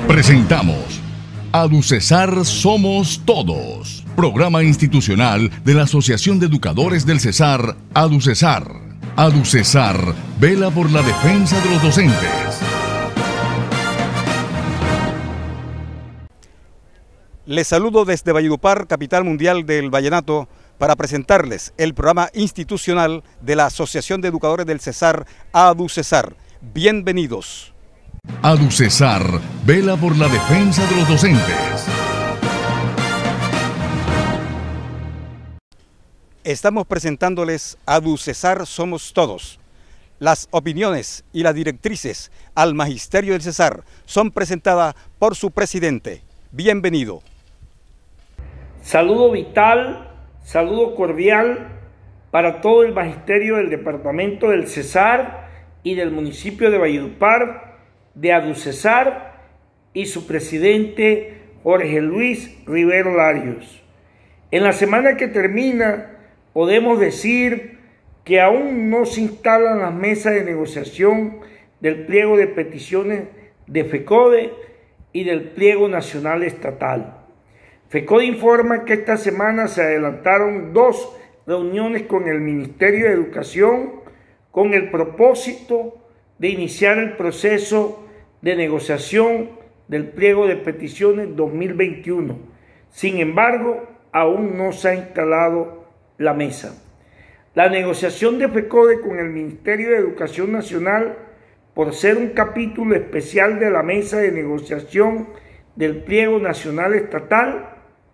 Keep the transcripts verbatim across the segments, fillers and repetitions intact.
Presentamos AduCesar Somos Todos, programa institucional de la Asociación de Educadores del Cesar, AduCesar. AduCesar vela por la defensa de los docentes. Les saludo desde Valledupar, capital mundial del vallenato, para presentarles el programa institucional de la Asociación de Educadores del Cesar, AduCesar. Bienvenidos. AduCesar vela por la defensa de los docentes. Estamos presentándoles AduCesar Somos Todos. Las opiniones y las directrices al Magisterio del Cesar son presentadas por su presidente. Bienvenido. Saludo vital, saludo cordial para todo el magisterio del departamento del Cesar y del municipio de Valledupar, de AduCesar y su presidente Jorge Luis Rivero Larios. En la semana que termina podemos decir que aún no se instalan las mesas de negociación del pliego de peticiones de FECODE y del pliego nacional estatal. FECODE informa que esta semana se adelantaron dos reuniones con el Ministerio de Educación con el propósito de iniciar el proceso de negociación del pliego de peticiones dos mil veintiuno. Sin embargo, aún no se ha instalado la mesa. La negociación de FECODE con el Ministerio de Educación Nacional, por ser un capítulo especial de la mesa de negociación del pliego nacional estatal,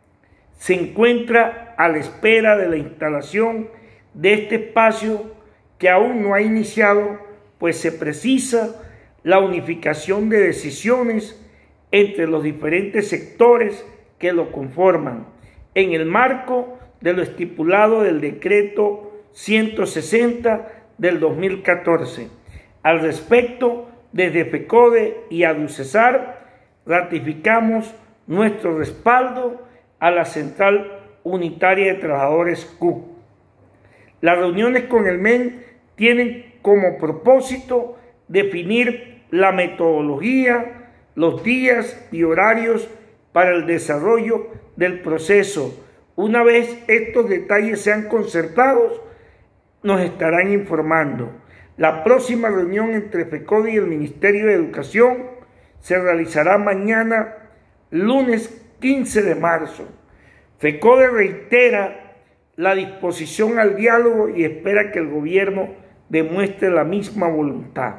se encuentra a la espera de la instalación de este espacio que aún no ha iniciado, pues se precisa la unificación de decisiones entre los diferentes sectores que lo conforman, en el marco de lo estipulado del decreto ciento sesenta del dos mil catorce. Al respecto, desde FECODE y AduCesar ratificamos nuestro respaldo a la Central Unitaria de Trabajadores C U C. Las reuniones con el M E N tienen como propósito definir la metodología, los días y horarios para el desarrollo del proceso. Una vez estos detalles sean concertados, nos estarán informando. La próxima reunión entre FECODE y el Ministerio de Educación se realizará mañana, lunes quince de marzo. FECODE reitera la disposición al diálogo y espera que el gobierno demuestre la misma voluntad.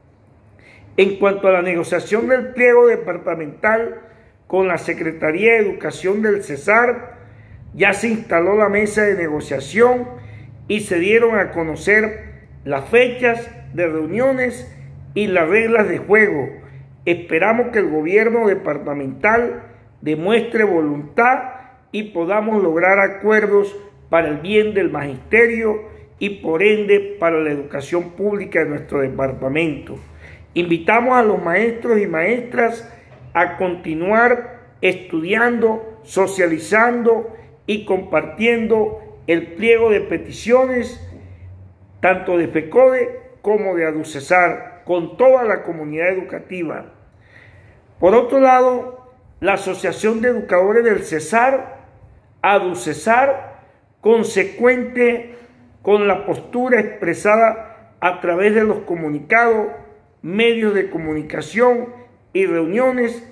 En cuanto a la negociación del pliego departamental con la Secretaría de Educación del Cesar, ya se instaló la mesa de negociación y se dieron a conocer las fechas de reuniones y las reglas de juego. Esperamos que el gobierno departamental demuestre voluntad y podamos lograr acuerdos para el bien del magisterio y por ende para la educación pública de nuestro departamento. Invitamos a los maestros y maestras a continuar estudiando, socializando y compartiendo el pliego de peticiones tanto de FECODE como de AduCesar con toda la comunidad educativa. Por otro lado, la Asociación de Educadores del Cesar, AduCesar, consecuente con la postura expresada a través de los comunicados, medios de comunicación y reuniones,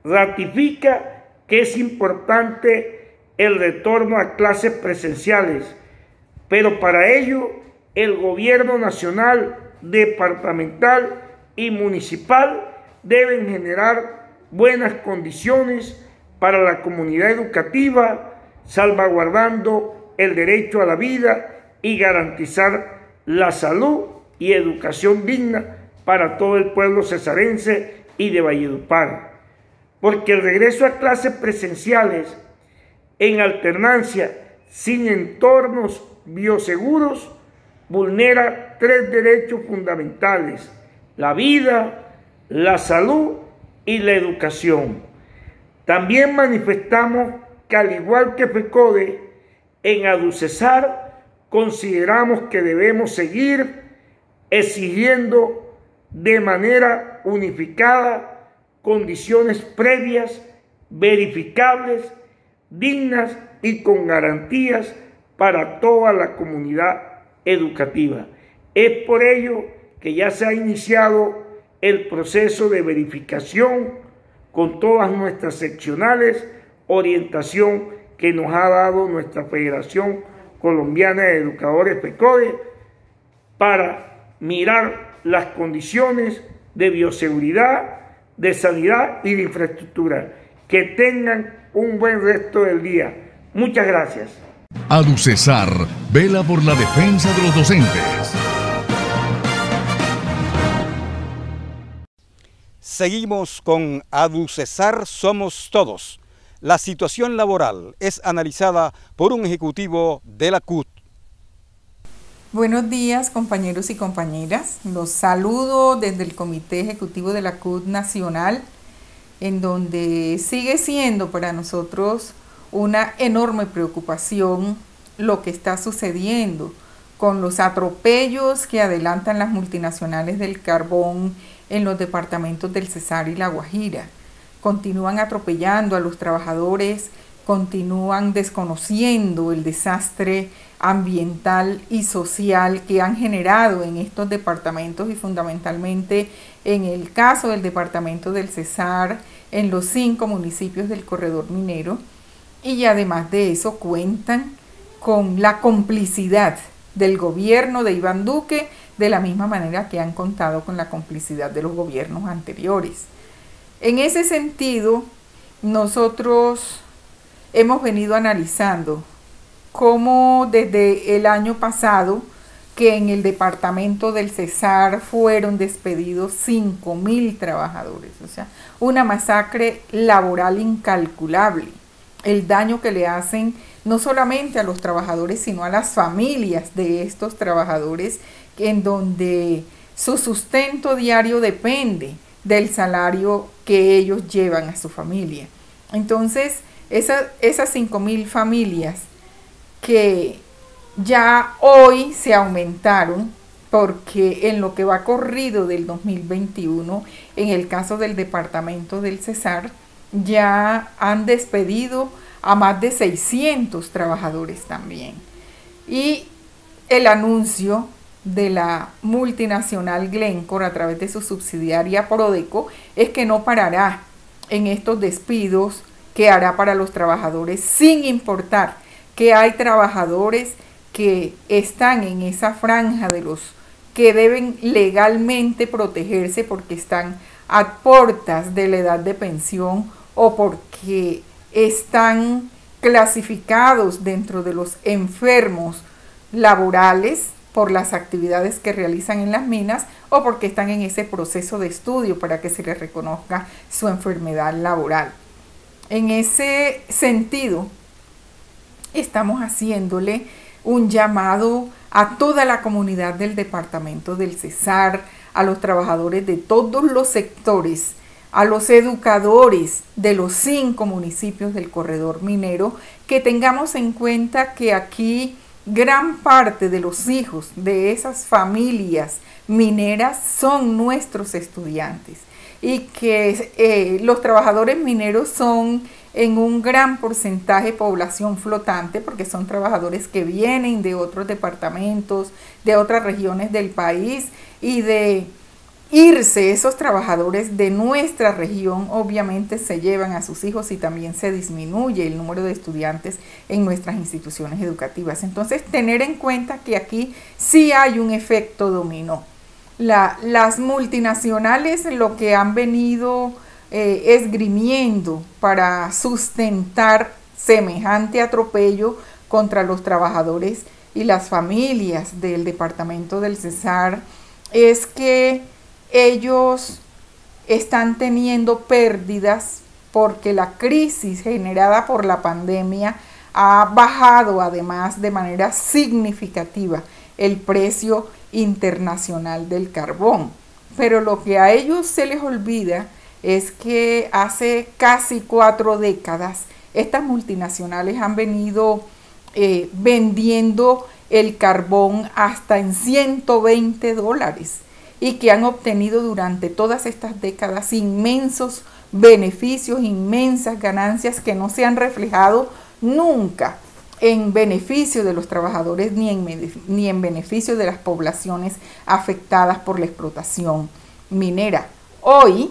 ratifica que es importante el retorno a clases presenciales, pero para ello el gobierno nacional, departamental y municipal deben generar buenas condiciones para la comunidad educativa, salvaguardando el derecho a la vida y garantizar la salud y educación digna para todo el pueblo cesarense y de Valledupar. Porque el regreso a clases presenciales en alternancia sin entornos bioseguros vulnera tres derechos fundamentales: la vida, la salud y la educación. También manifestamos que, al igual que FECODE, en AduCesar consideramos que debemos seguir exigiendo de manera unificada condiciones previas, verificables, dignas y con garantías para toda la comunidad educativa. Es por ello que ya se ha iniciado el proceso de verificación con todas nuestras seccionales, orientación que nos ha dado nuestra Federación Colombiana de Educadores FECODE para mirar las condiciones de bioseguridad, de sanidad y de infraestructura. Que tengan un buen resto del día. Muchas gracias. ADUCESAR vela por la defensa de los docentes. Seguimos con ADUCESAR Somos Todos. La situación laboral es analizada por un ejecutivo de la C U T. Buenos días, compañeros y compañeras. Los saludo desde el Comité Ejecutivo de la C U T Nacional, en donde sigue siendo para nosotros una enorme preocupación lo que está sucediendo con los atropellos que adelantan las multinacionales del carbón en los departamentos del Cesar y La Guajira. Continúan atropellando a los trabajadores, continúan desconociendo el desastre ambiental y social que han generado en estos departamentos y fundamentalmente en el caso del departamento del Cesar, en los cinco municipios del corredor minero, y además de eso cuentan con la complicidad del gobierno de Iván Duque, de la misma manera que han contado con la complicidad de los gobiernos anteriores. En ese sentido, nosotros hemos venido analizando cómo desde el año pasado, que en el departamento del Cesar fueron despedidos cinco mil trabajadores, o sea, una masacre laboral incalculable. El daño que le hacen no solamente a los trabajadores, sino a las familias de estos trabajadores, en donde su sustento diario depende del salario que ellos llevan a su familia. Entonces, esa, esas cinco mil familias que ya hoy se aumentaron, porque en lo que va corrido del dos mil veintiuno, en el caso del departamento del Cesar, ya han despedido a más de seiscientos trabajadores también. Y el anuncio de la multinacional Glencore a través de su subsidiaria Prodeco es que no parará en estos despidos que hará para los trabajadores, sin importar que hay trabajadores que están en esa franja de los que deben legalmente protegerse porque están a puertas de la edad de pensión o porque están clasificados dentro de los enfermos laborales por las actividades que realizan en las minas o porque están en ese proceso de estudio para que se les reconozca su enfermedad laboral. En ese sentido, estamos haciéndole un llamado a toda la comunidad del departamento del Cesar, a los trabajadores de todos los sectores, a los educadores de los cinco municipios del corredor minero, que tengamos en cuenta que aquí gran parte de los hijos de esas familias mineras son nuestros estudiantes y que eh, los trabajadores mineros son en un gran porcentaje población flotante, porque son trabajadores que vienen de otros departamentos, de otras regiones del país, y de irse esos trabajadores de nuestra región obviamente se llevan a sus hijos y también se disminuye el número de estudiantes en nuestras instituciones educativas. Entonces, tener en cuenta que aquí sí hay un efecto dominó. La, las multinacionales lo que han venido eh, esgrimiendo para sustentar semejante atropello contra los trabajadores y las familias del departamento del Cesar es que ellos están teniendo pérdidas porque la crisis generada por la pandemia ha bajado además de manera significativa el precio internacional del carbón. Pero lo que a ellos se les olvida es que hace casi cuatro décadas estas multinacionales han venido eh, vendiendo el carbón hasta en ciento veinte dólares. y que han obtenido durante todas estas décadas inmensos beneficios, inmensas ganancias que no se han reflejado nunca en beneficio de los trabajadores ni en, ni en beneficio de las poblaciones afectadas por la explotación minera. Hoy,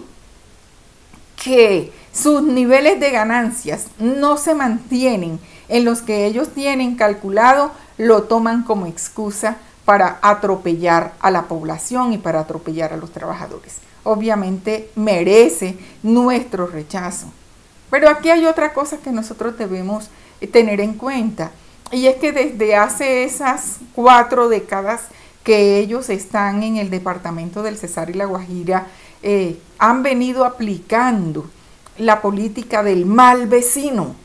que sus niveles de ganancias no se mantienen en los que ellos tienen calculado, lo toman como excusa para atropellar a la población y para atropellar a los trabajadores. Obviamente merece nuestro rechazo. Pero aquí hay otra cosa que nosotros debemos tener en cuenta, y es que desde hace esas cuatro décadas que ellos están en el departamento del Cesar y La Guajira, eh, han venido aplicando la política del mal vecino,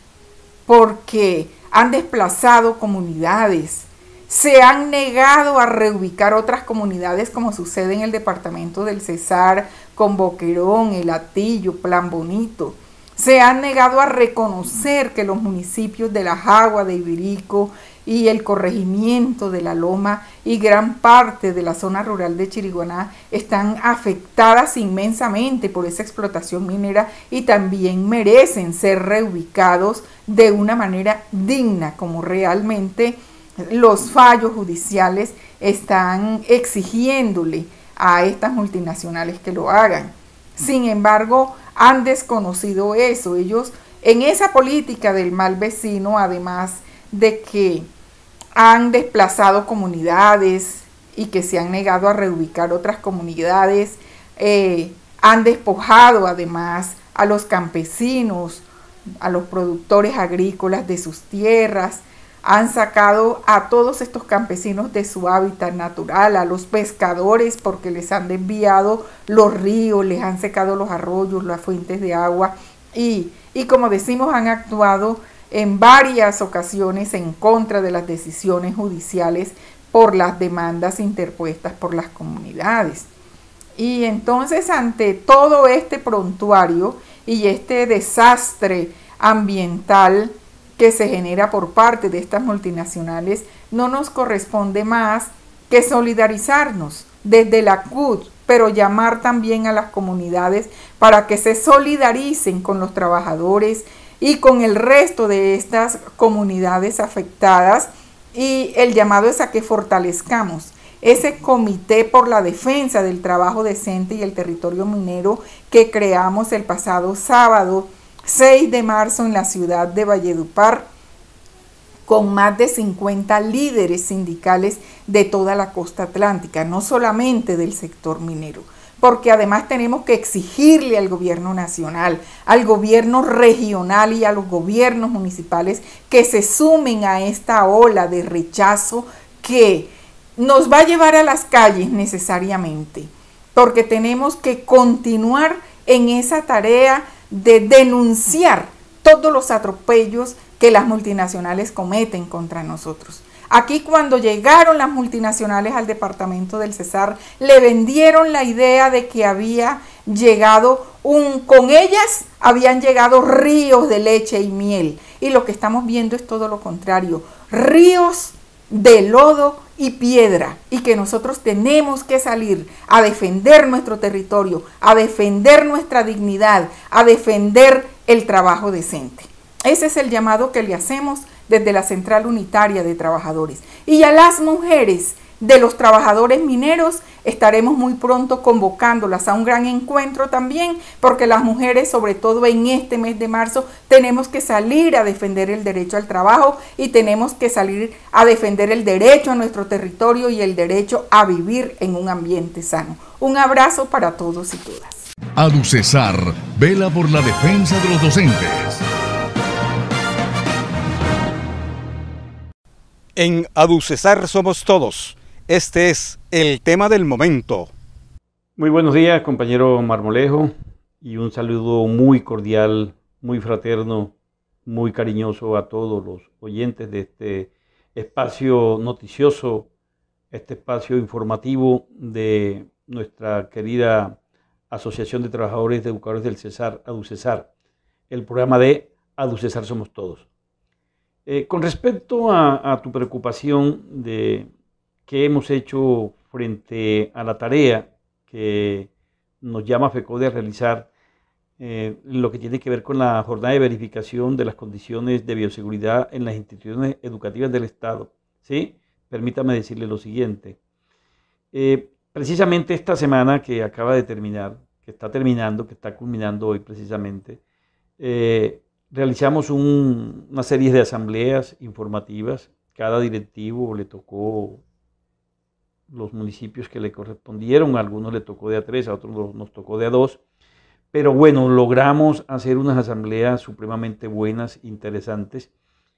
porque han desplazado comunidades, se han negado a reubicar otras comunidades, como sucede en el departamento del Cesar con Boquerón, El Hatillo, Plan Bonito. Se han negado a reconocer que los municipios de La Jagua, de Ibirico y el corregimiento de La Loma y gran parte de la zona rural de Chiriguaná están afectadas inmensamente por esa explotación minera y también merecen ser reubicados de una manera digna, como realmente los fallos judiciales están exigiéndole a estas multinacionales que lo hagan. Sin embargo, han desconocido eso. Ellos, en esa política del mal vecino, además de que han desplazado comunidades y que se han negado a reubicar otras comunidades, eh, han despojado además a los campesinos, a los productores agrícolas de sus tierras, han sacado a todos estos campesinos de su hábitat natural, a los pescadores porque les han desviado los ríos, les han secado los arroyos, las fuentes de agua y, y como decimos, han actuado en varias ocasiones en contra de las decisiones judiciales por las demandas interpuestas por las comunidades. Y entonces, ante todo este prontuario y este desastre ambiental que se genera por parte de estas multinacionales, no nos corresponde más que solidarizarnos desde la C U D, pero llamar también a las comunidades para que se solidaricen con los trabajadores y con el resto de estas comunidades afectadas, y el llamado es a que fortalezcamos ese comité por la defensa del trabajo decente y el territorio minero que creamos el pasado sábado seis de marzo en la ciudad de Valledupar, con más de cincuenta líderes sindicales de toda la costa atlántica, no solamente del sector minero, porque además tenemos que exigirle al gobierno nacional, al gobierno regional y a los gobiernos municipales que se sumen a esta ola de rechazo que nos va a llevar a las calles necesariamente, porque tenemos que continuar en esa tarea de denunciar todos los atropellos que las multinacionales cometen contra nosotros. Aquí, cuando llegaron las multinacionales al departamento del Cesar, le vendieron la idea de que había llegado un, con ellas habían llegado ríos de leche y miel, y lo que estamos viendo es todo lo contrario, ríos de lodo y piedra, y que nosotros tenemos que salir a defender nuestro territorio, a defender nuestra dignidad, a defender el trabajo decente. Ese es el llamado que le hacemos desde la Central Unitaria de Trabajadores. Y a las mujeres de los trabajadores mineros estaremos muy pronto convocándolas a un gran encuentro también, porque las mujeres, sobre todo en este mes de marzo, tenemos que salir a defender el derecho al trabajo y tenemos que salir a defender el derecho a nuestro territorio y el derecho a vivir en un ambiente sano. Un abrazo para todos y todas. ADUCESAR vela por la defensa de los docentes. En ADUCESAR somos todos. Este es el tema del momento. Muy buenos días, compañero Marmolejo, y un saludo muy cordial, muy fraterno, muy cariñoso a todos los oyentes de este espacio noticioso, este espacio informativo de nuestra querida Asociación de Trabajadores de Educadores del Cesar, ADUCESAR, el programa de ADUCESAR somos todos. Eh, con respecto a, a tu preocupación de qué hemos hecho frente a la tarea que nos llama FECODE a realizar eh, lo que tiene que ver con la jornada de verificación de las condiciones de bioseguridad en las instituciones educativas del Estado. ¿Sí? Permítame decirle lo siguiente. Eh, precisamente esta semana que acaba de terminar, que está terminando, que está culminando hoy precisamente, eh, realizamos un, una serie de asambleas informativas. Cada directivo le tocó los municipios que le correspondieron, a algunos le tocó de a tres, a otros nos tocó de a dos, pero bueno, logramos hacer unas asambleas supremamente buenas, interesantes,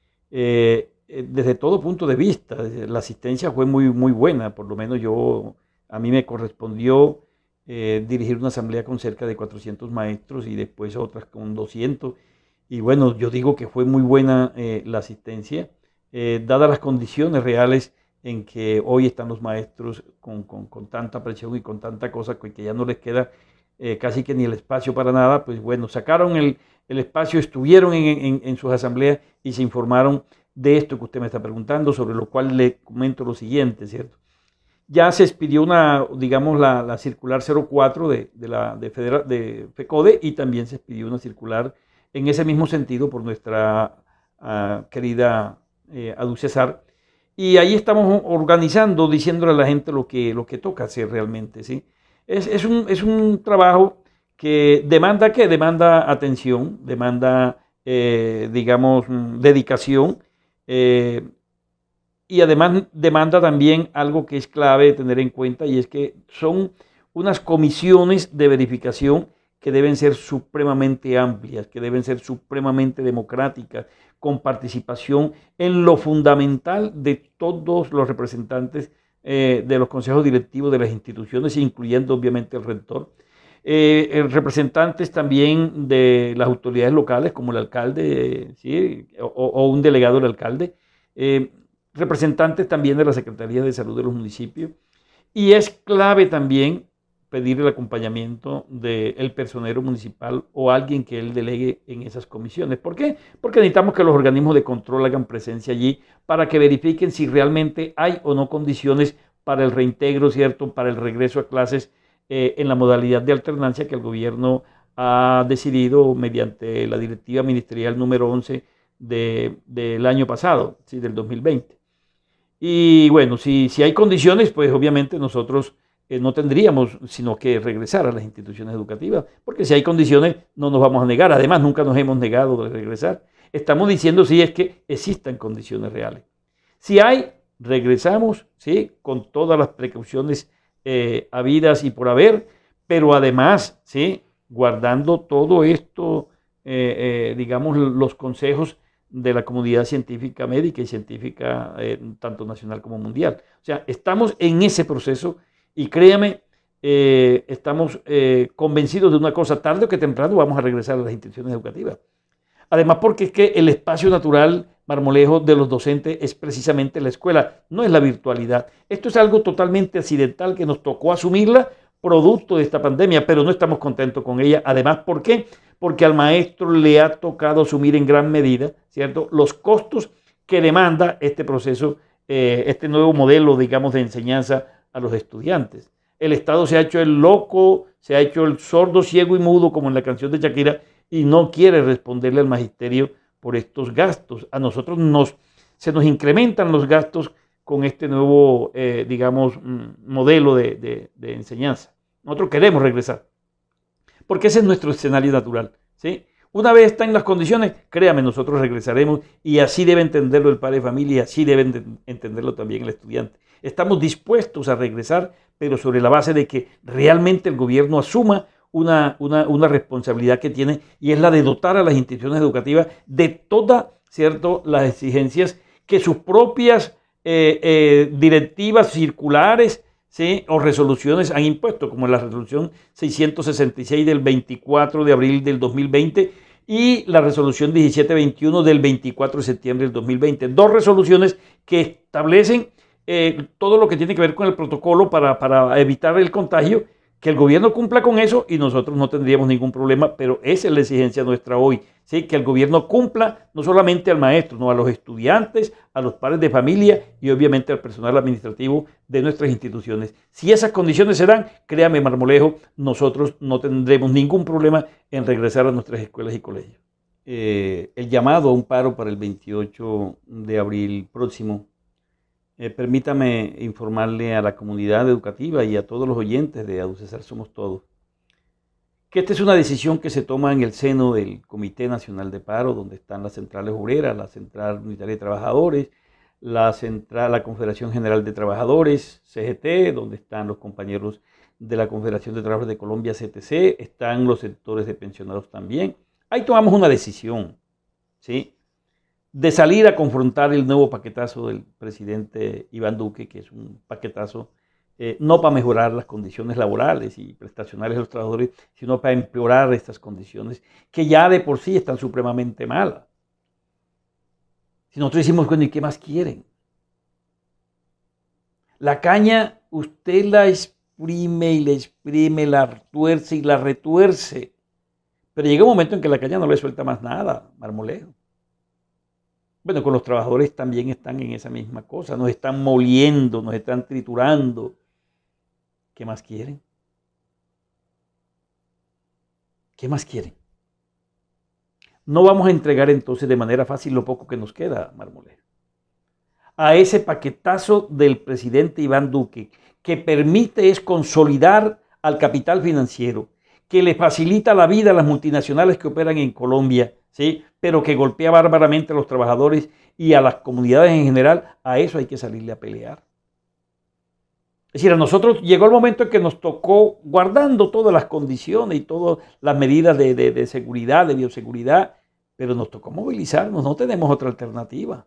eh, desde todo punto de vista. La asistencia fue muy, muy buena, por lo menos yo, a mí me correspondió eh, dirigir una asamblea con cerca de cuatrocientos maestros y después otras con doscientos, y bueno, yo digo que fue muy buena eh, la asistencia, eh, dadas las condiciones reales en que hoy están los maestros con, con, con tanta presión y con tanta cosa que ya no les queda eh, casi que ni el espacio para nada. Pues bueno, sacaron el, el espacio, estuvieron en, en, en sus asambleas y se informaron de esto que usted me está preguntando, sobre lo cual le comento lo siguiente, ¿cierto? Ya se expidió una, digamos, la, la circular cero cuatro de, de, la, de, Federa, de FECODE, y también se expidió una circular en ese mismo sentido por nuestra uh, querida eh, ADUCESAR. Y ahí estamos organizando, diciéndole a la gente lo que, lo que toca hacer realmente, ¿sí? Es, es, un, es un trabajo que demanda, ¿qué? Demanda atención, demanda, eh, digamos, dedicación, eh, y además demanda también algo que es clave tener en cuenta, y es que son unas comisiones de verificación que deben ser supremamente amplias, que deben ser supremamente democráticas, con participación en lo fundamental de todos los representantes eh, de los consejos directivos de las instituciones, incluyendo obviamente el rector, eh, representantes también de las autoridades locales, como el alcalde, ¿sí? o, o un delegado del alcalde, eh, representantes también de la Secretaría de Salud de los municipios, y es clave también pedir el acompañamiento del personero municipal o alguien que él delegue en esas comisiones. ¿Por qué? Porque necesitamos que los organismos de control hagan presencia allí para que verifiquen si realmente hay o no condiciones para el reintegro, ¿cierto? Para el regreso a clases eh, en la modalidad de alternancia que el gobierno ha decidido mediante la directiva ministerial número once de, del año pasado, ¿sí? Del dos mil veinte. Y bueno, si, si hay condiciones, pues obviamente nosotros Eh, no tendríamos sino que regresar a las instituciones educativas, porque si hay condiciones no nos vamos a negar. Además, nunca nos hemos negado de regresar. Estamos diciendo si es que existan condiciones reales. Si hay, regresamos, ¿sí? Con todas las precauciones eh, habidas y por haber, pero además, ¿sí? Guardando todo esto, eh, eh, digamos, los consejos de la comunidad científica, médica y científica, eh, tanto nacional como mundial. O sea, estamos en ese proceso. Y créame, eh, estamos eh, convencidos de una cosa: tarde o que temprano vamos a regresar a las instituciones educativas. Además, porque es que el espacio natural, Marmolejo, de los docentes es precisamente la escuela, no es la virtualidad. Esto es algo totalmente accidental que nos tocó asumirla producto de esta pandemia, pero no estamos contentos con ella. Además, ¿por qué? Porque al maestro le ha tocado asumir en gran medida, ¿cierto?, los costos que demanda este proceso, eh, este nuevo modelo, digamos, de enseñanza a los estudiantes. El Estado se ha hecho el loco, se ha hecho el sordo, ciego y mudo, como en la canción de Shakira, y no quiere responderle al magisterio por estos gastos. A nosotros nos, se nos incrementan los gastos con este nuevo, eh, digamos, modelo de, de, de enseñanza. Nosotros queremos regresar, porque ese es nuestro escenario natural, ¿sí? Una vez están las condiciones, créame, nosotros regresaremos, y así debe entenderlo el padre de familia, y así debe entenderlo también el estudiante. Estamos dispuestos a regresar, pero sobre la base de que realmente el gobierno asuma una, una, una responsabilidad que tiene, y es la de dotar a las instituciones educativas de todas, ¿cierto?, las exigencias que sus propias eh, eh, directivas circulares, ¿sí?, o resoluciones han impuesto, como la resolución seiscientos sesenta y seis del veinticuatro de abril del dos mil veinte y la resolución diecisiete veintiuno del veinticuatro de septiembre del dos mil veinte. Dos resoluciones que establecen eh, todo lo que tiene que ver con el protocolo para, para evitar el contagio, Que el gobierno cumpla con eso y nosotros no tendríamos ningún problema, pero esa es la exigencia nuestra hoy, ¿sí? Que el gobierno cumpla no solamente al maestro, no a los estudiantes, a los padres de familia y obviamente al personal administrativo de nuestras instituciones. Si esas condiciones se dan, créame, Marmolejo, nosotros no tendremos ningún problema en regresar a nuestras escuelas y colegios. Eh, el llamado a un paro para el veintiocho de abril próximo. Eh, permítame informarle a la comunidad educativa y a todos los oyentes de ADUCESAR Somos Todos que esta es una decisión que se toma en el seno del Comité Nacional de Paro, donde están las centrales obreras, la Central Unitaria de Trabajadores, la, Central, la Confederación General de Trabajadores, C G T, donde están los compañeros de la Confederación de Trabajadores de Colombia, C T C, están los sectores de pensionados también. Ahí tomamos una decisión, ¿sí?, de salir a confrontar el nuevo paquetazo del presidente Iván Duque, que es un paquetazo eh, no para mejorar las condiciones laborales y prestacionales de los trabajadores, sino para empeorar estas condiciones que ya de por sí están supremamente malas. Si nosotros decimos, bueno, ¿y qué más quieren? La caña usted la exprime y la exprime, la tuerce y la retuerce, pero llega un momento en que la caña no le suelta más nada, Marmolejo. Bueno, con los trabajadores también están en esa misma cosa, nos están moliendo, nos están triturando. ¿Qué más quieren? ¿Qué más quieren? No vamos a entregar entonces de manera fácil lo poco que nos queda, Marmolejo, a ese paquetazo del presidente Iván Duque, que permite es consolidar al capital financiero, que le facilita la vida a las multinacionales que operan en Colombia, ¿sí?, pero que golpea bárbaramente a los trabajadores y a las comunidades en general. A eso hay que salirle a pelear. Es decir, a nosotros llegó el momento en que nos tocó, guardando todas las condiciones y todas las medidas de, de, de seguridad, de bioseguridad, pero nos tocó movilizarnos, no tenemos otra alternativa.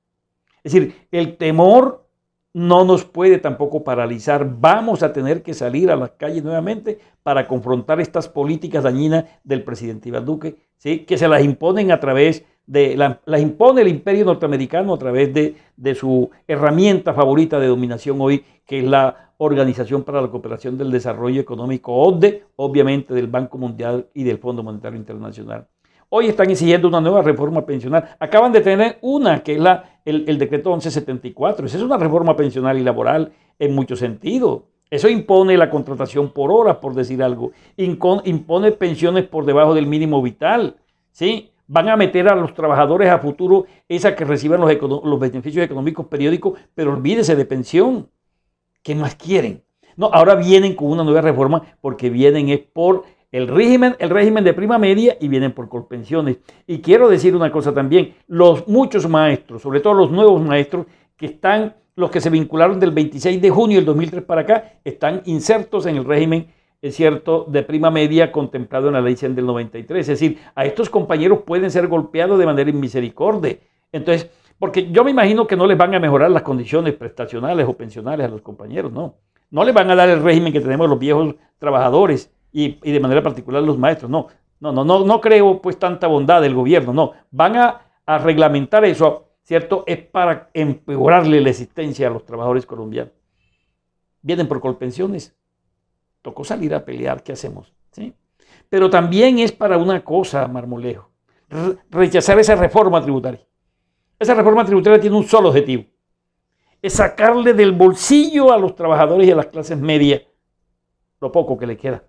Es decir, el temor no nos puede tampoco paralizar. Vamos a tener que salir a las calles nuevamente para confrontar estas políticas dañinas del presidente Iván Duque, ¿sí?, que se las imponen a través de, la, las impone el imperio norteamericano a través de, de su herramienta favorita de dominación hoy, que es la Organización para la Cooperación del Desarrollo Económico, O C D E, obviamente del Banco Mundial y del Fondo Monetario Internacional. Hoy están exigiendo una nueva reforma pensional. Acaban de tener una, que es la, el, el decreto once setenta y cuatro. Esa es una reforma pensional y laboral en muchos sentidos. Eso impone la contratación por horas, por decir algo. Incon, impone pensiones por debajo del mínimo vital, ¿sí? Van a meter a los trabajadores a futuro esa que reciban los, los beneficios económicos periódicos, pero olvídese de pensión. ¿Qué más quieren? No, ahora vienen con una nueva reforma porque vienen es por el régimen, el régimen de prima media y vienen por colpensiones. Y quiero decir una cosa también, los muchos maestros, sobre todo los nuevos maestros que están, los que se vincularon del veintiséis de junio del dos mil tres para acá, están insertos en el régimen, es cierto, de prima media contemplado en la ley cien del noventa y tres. Es decir, a estos compañeros pueden ser golpeados de manera inmisericordia. Entonces, porque yo me imagino que no les van a mejorar las condiciones prestacionales o pensionales a los compañeros, no. No les van a dar el régimen que tenemos los viejos trabajadores, Y, y de manera particular los maestros. No, no, no, no, no creo pues tanta bondad del gobierno, no. Van a, a reglamentar eso, ¿cierto? Es para empeorarle la existencia a los trabajadores colombianos. Vienen por colpensiones. Tocó salir a pelear, ¿qué hacemos? ¿Sí? Pero también es para una cosa, Marmolejo, re rechazar esa reforma tributaria. Esa reforma tributaria tiene un solo objetivo. Es sacarle del bolsillo a los trabajadores y a las clases medias lo poco que le queda.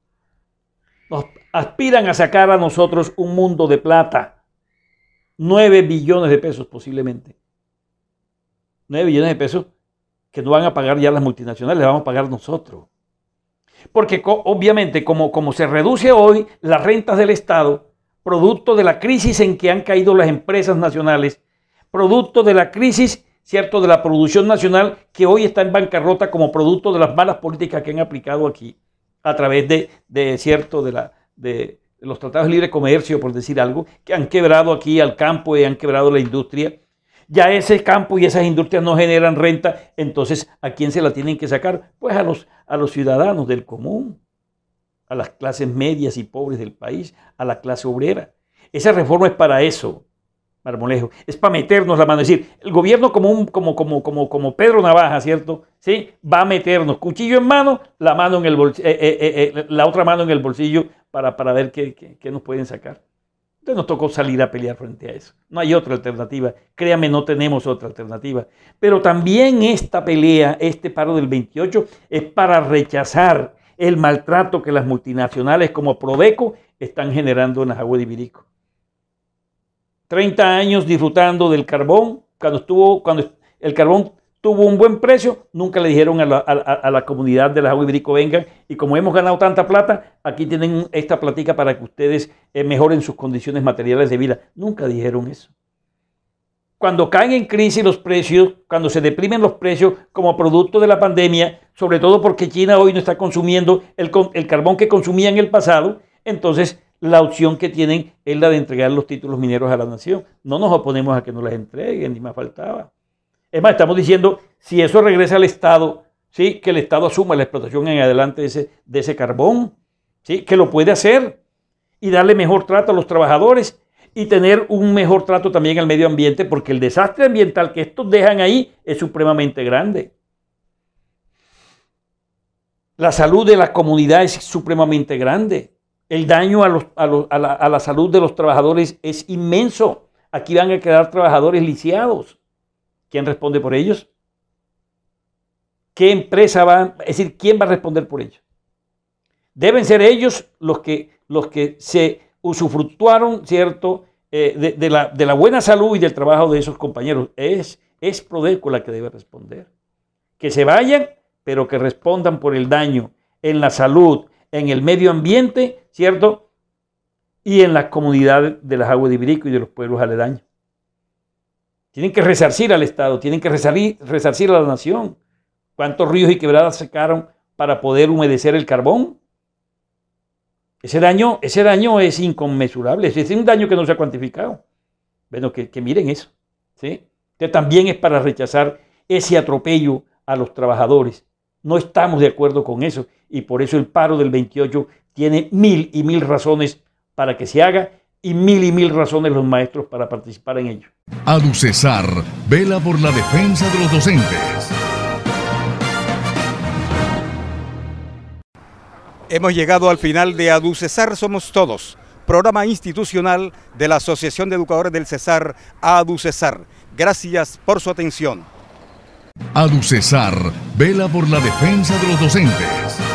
Nos aspiran a sacar a nosotros un mundo de plata, nueve billones de pesos posiblemente. nueve billones de pesos que no van a pagar ya las multinacionales, las vamos a pagar nosotros. Porque obviamente como, como se reduce hoy las rentas del Estado, producto de la crisis en que han caído las empresas nacionales, producto de la crisis, cierto, de la producción nacional que hoy está en bancarrota como producto de las malas políticas que han aplicado aquí, a través de, de cierto, de, la, de los tratados de libre comercio, por decir algo, que han quebrado aquí al campo y han quebrado la industria. Ya ese campo y esas industrias no generan renta, entonces ¿a quién se la tienen que sacar? Pues a los, a los ciudadanos del común, a las clases medias y pobres del país, a la clase obrera. Esa reforma es para eso, Marmolejo, es para meternos la mano, es decir, el gobierno como, un, como, como, como, como Pedro Navaja, ¿cierto? ¿Sí? Va a meternos cuchillo en mano, la, mano en el bolsillo, eh, eh, eh, la otra mano en el bolsillo para, para ver qué, qué, qué nos pueden sacar. Entonces nos tocó salir a pelear frente a eso. No hay otra alternativa, créame, no tenemos otra alternativa. Pero también esta pelea, este paro del veintiocho, es para rechazar el maltrato que las multinacionales como Prodeco están generando en las aguas de Ibirico. treinta años disfrutando del carbón, cuando, estuvo, cuando el carbón tuvo un buen precio, nunca le dijeron a la, a, a la comunidad de las aguas de Ibirico, vengan, y como hemos ganado tanta plata, aquí tienen esta platica para que ustedes eh, mejoren sus condiciones materiales de vida. Nunca dijeron eso. Cuando caen en crisis los precios, cuando se deprimen los precios como producto de la pandemia, sobre todo porque China hoy no está consumiendo el, el carbón que consumía en el pasado, entonces la opción que tienen es la de entregar los títulos mineros a la nación. No nos oponemos a que nos las entreguen, ni más faltaba. Es más, estamos diciendo, si eso regresa al Estado, ¿sí? Que el Estado asuma la explotación en adelante de ese, de ese carbón, ¿sí? Que lo puede hacer y darle mejor trato a los trabajadores y tener un mejor trato también al medio ambiente, porque el desastre ambiental que estos dejan ahí es supremamente grande. La salud de la comunidad es supremamente grande. El daño a, los, a, los, a, la, a la salud de los trabajadores es inmenso. Aquí van a quedar trabajadores lisiados. ¿Quién responde por ellos? ¿Qué empresa va? Es decir, ¿quién va a responder por ellos? Deben ser ellos los que, los que se usufructuaron, ¿cierto?, eh, de, de, la, de la buena salud y del trabajo de esos compañeros. Es, es Prodeco la que debe responder. Que se vayan, pero que respondan por el daño en la salud, en el medio ambiente, ¿cierto? Y en las comunidades de las aguas de Ibirico y de los pueblos aledaños. Tienen que resarcir al Estado, tienen que resarcir, resarcir a la nación. ¿Cuántos ríos y quebradas sacaron para poder humedecer el carbón? Ese daño, ese daño es inconmensurable, es un daño que no se ha cuantificado. Bueno, que, que miren eso, ¿sí? Que también es para rechazar ese atropello a los trabajadores. No estamos de acuerdo con eso y por eso el paro del veintiocho tiene mil y mil razones para que se haga y mil y mil razones los maestros para participar en ello. ADUCESAR vela por la defensa de los docentes. Hemos llegado al final de ADUCESAR Somos Todos, programa institucional de la Asociación de Educadores del Cesar, ADUCESAR. Gracias por su atención. ADUCESAR vela por la defensa de los docentes.